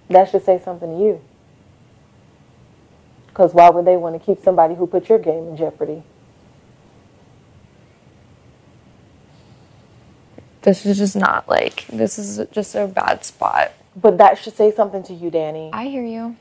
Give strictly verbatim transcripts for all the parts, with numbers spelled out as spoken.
That should say something to you. Because why would they want to keep somebody who put your game in jeopardy? This is just not, like, this is just a bad spot. But that should say something to you, Dani. I hear you.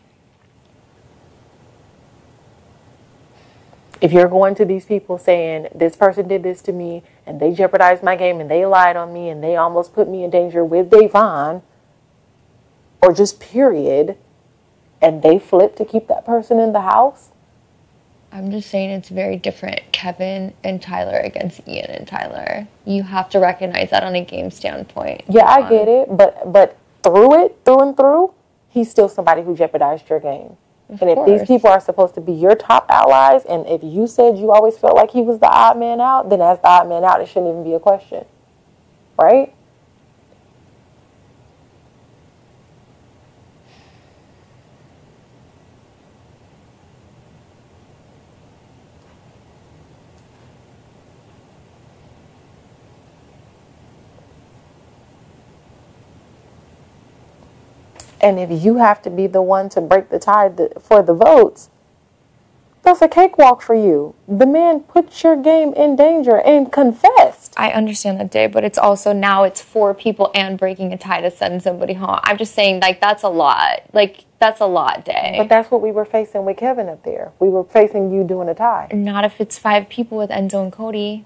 If you're going to these people saying, this person did this to me, and they jeopardized my game, and they lied on me, and they almost put me in danger with Davon, or just period, and they flip to keep that person in the house? I'm just saying it's very different, Kevin and Tyler against Ian and Tyler. You have to recognize that on a game standpoint. Yeah, I get it, but but through it, through and through, he's still somebody who jeopardized your game. Of and if course. these people are supposed to be your top allies, and if you said you always felt like he was the odd man out, then as the odd man out, it shouldn't even be a question. Right? And if you have to be the one to break the tie for the votes, that's a cakewalk for you. The man put your game in danger and confessed. I understand that, day, but it's also now it's four people and breaking a tie to send somebody home. I'm just saying, like, that's a lot. Like, that's a lot, Day. But that's what we were facing with Kevin up there. We were facing you doing a tie. Not if it's five people with Enzo and Cody.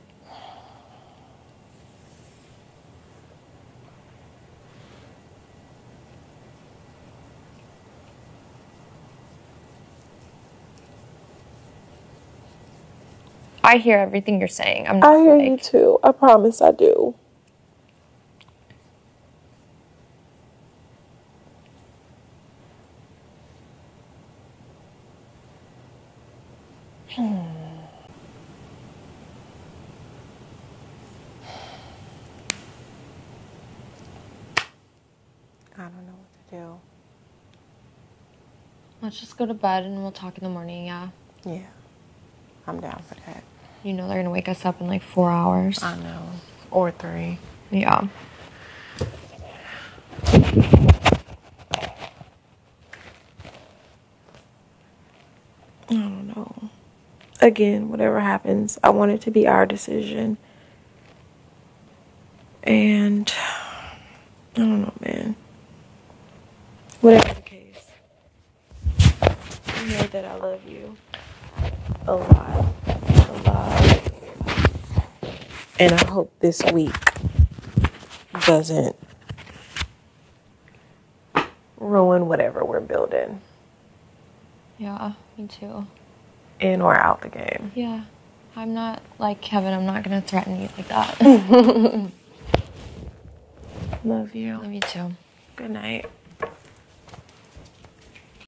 I hear everything you're saying. I'm not I hear like, you too. I promise I do. Hmm. I don't know what to do. Let's just go to bed and we'll talk in the morning, yeah? Yeah. I'm down for that. You know they're going to wake us up in like four hours. I know. Or three. Yeah. I don't know. Again, whatever happens, I want it to be our decision. And I don't know, man. Whatever the case, you know that I love you a lot. A lot. And I hope this week doesn't ruin whatever we're building. Yeah, me too. In or out the game. Yeah. I'm not like Kevin. I'm not going to threaten you like that. Love you. Love you too. Good night.